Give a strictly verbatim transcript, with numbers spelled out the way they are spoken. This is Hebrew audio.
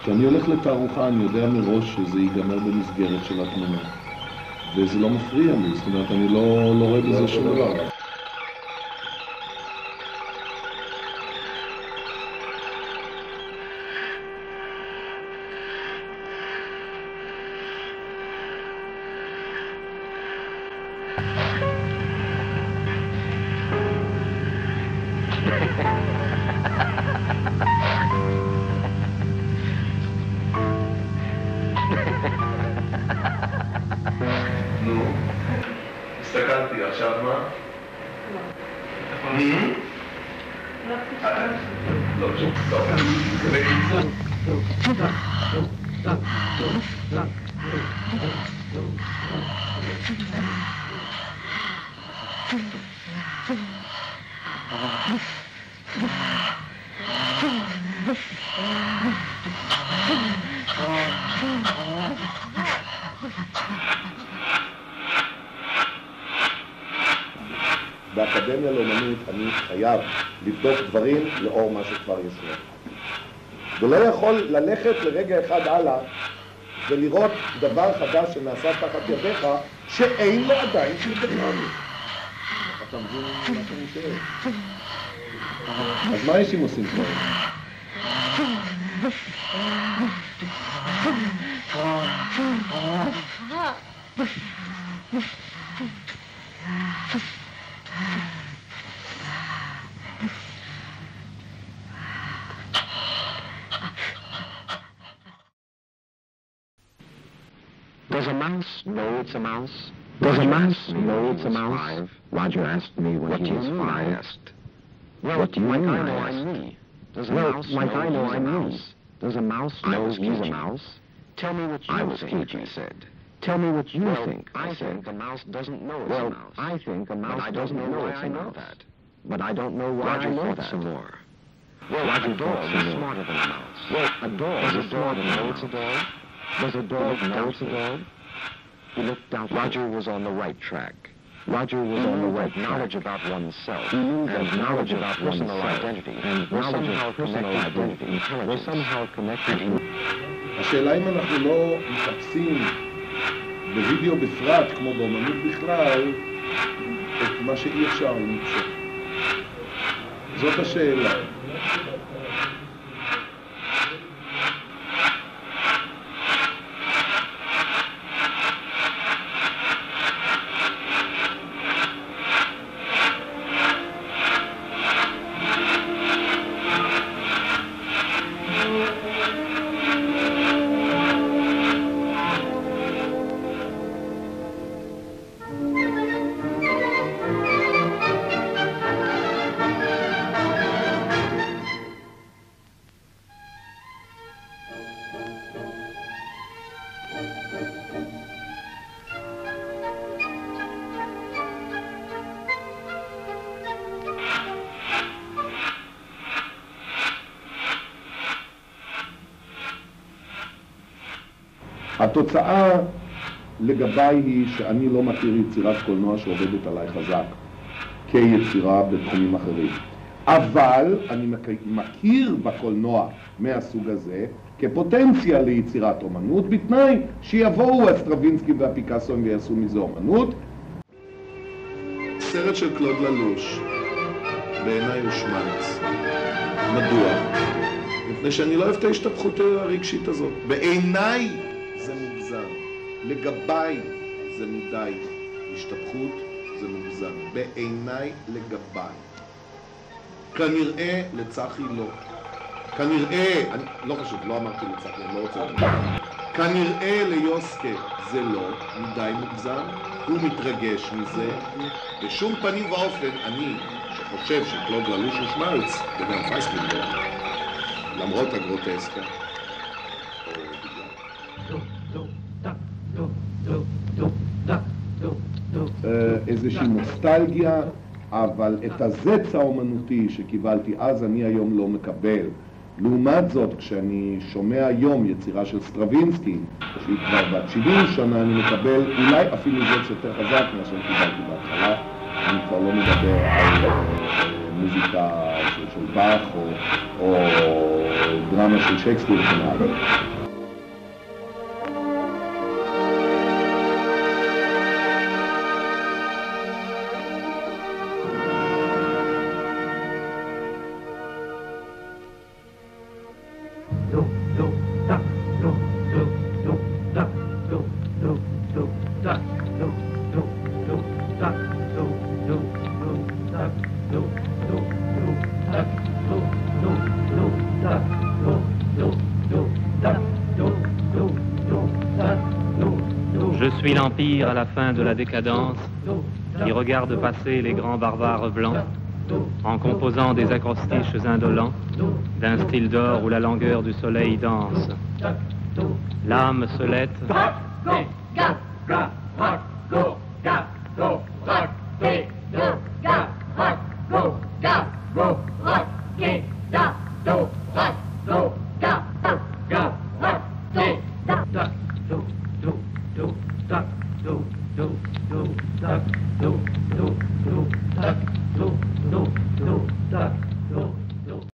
כשאני הולך לתערוכה אני יודע מראש שזה ייגמר במסגרת של התמונה. וזה לא מפריע לי, זאת אומרת, אני לא, לא רואה בזה שום דבר. נו, הסתכלתי, עכשיו מה? לא. לא, לא, באקדמיה לאומנות אני חייב לבדוק דברים לאור מה שכבר ישנו. ולא יכול ללכת לרגע אחד הלאה ולראות דבר חדש שנעשה תחת ידיך שאין לו עדיין שילדכם. אתה מבין מה שאני שואל? אז מה יש אם עושים דברים? Does a mouse know it's a mouse? Does a mouse know it's a mouse? Roger asked me when he was five. I asked. Well, what do you mean, I asked? Does a mouse know I know I mean. Does a mouse know he's a mouse? Tell me what you think. I was cagey, I said. Tell me what you well, think. I, I think a mouse doesn't know it's well, a mouse. Well, I think a mouse doesn't know it's a mouse. That. But I don't know why Roger I know that. Some more. Well, Roger, a dog is smarter than a mouse. Well, a dog is smarter than a mouse. Does a dog know it's a dog? Does a dog know it's a dog? He looked down. Roger was on the right track. Roger was on the right knowledge about oneself and knowledge about personal identity and knowledge of personal identity. We're somehow connected. השאלה אם אנחנו לא מחפשים בווידאו בפרט, כמו באמנות בכלל, את מה שאי אפשר למצוא. זאת השאלה. התוצאה לגביי היא שאני לא מכיר יצירת קולנוע שעובדת עליי חזק כיצירה בתחומים אחרים. אבל אני מכיר בקולנוע מהסוג הזה כפוטנציה ליצירת אומנות, בתנאי שיבואו הסטרווינסקי והפיקאסו ויעשו מזה אומנות. סרט של קלוד ללוש בעיניי הוא שמץ. מדוע? מפני שאני לא אוהב את ההשתפכות הרגשית הזאת. בעיניי זה מוגזם, לגביי זה מדי, השתפכות זה מוגזם, בעיניי לגביי. כנראה לצחי לא, כנראה, אני לא חשוב, לא אמרתי לצחי, אני לא רוצה לדבר. כנראה ליוסקה זה לא, מדי מוגזם, הוא מתרגש מזה, בשום פנים ואופן אני שחושב שקלוד ללוש הוא שמלץ, וגם פייסקינג לא, למרות הגרוטסקה. איזושהי נוסטלגיה, אבל את הזץ האומנותי שקיבלתי אז אני היום לא מקבל. לעומת זאת, כשאני שומע היום יצירה של סטרווינסקי, שהיא כבר בת שבעים שנה, אני מקבל אולי אפילו זץ יותר חזק ממה שאני קיבלתי בהתחלה. אני כבר לא מדבר על מוזיקה של, של באך או, או דרמה של שייקספיר וכן הלאה. Je suis l'Empire à la fin de la décadence qui regarde passer les grands barbares blancs en composant des acrostiches indolents d'un style d'or où la langueur du soleil danse. L'âme se lète.